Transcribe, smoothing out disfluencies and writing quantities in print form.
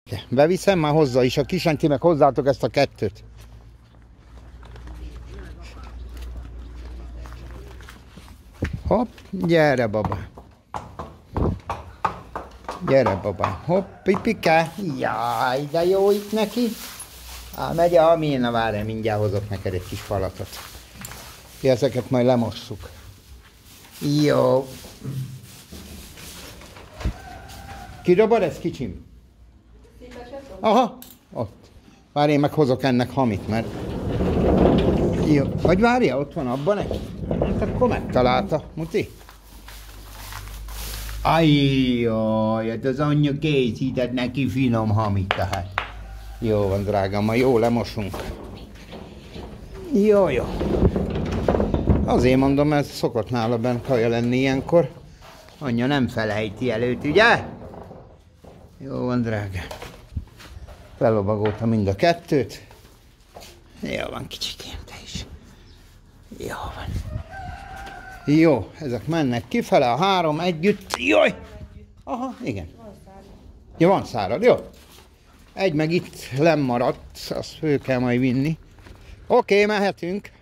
Beviszem már hozzá is, a Kisanti meg hozzátok ezt a kettőt. Hopp, gyere baba. Gyere baba. Hopp, pipike. Jaj, de jó itt neki. Megy a Amina, várj, mindjárt hozok neked egy kis falatot. Ezeket majd lemosszuk. Jó. Kidobod ezt, kicsim? Aha, ott. Várj, én meg hozok ennek hamit, mert... Jó. Vagy várja, ott van abban egy? Hát akkor megtalálta, muti. Ajjaj, hát az anyja készített neki finom hamit, tehát. Jó van, drágám, ma jó lemosunk. Jó, jó. Azért mondom, ez szokott nála benne kaja lenni ilyenkor. Anyja nem felejti előtt, ugye? Jó van, drágám. Fellovagoltam mind a kettőt. Jó van, kicsikém, te is. Jó van. Jó, ezek mennek kifele, a három együtt. Jaj! Aha, igen. Ja, van szárad, jó. Egy meg itt lemaradt, azt föl kell majd vinni. Oké, mehetünk.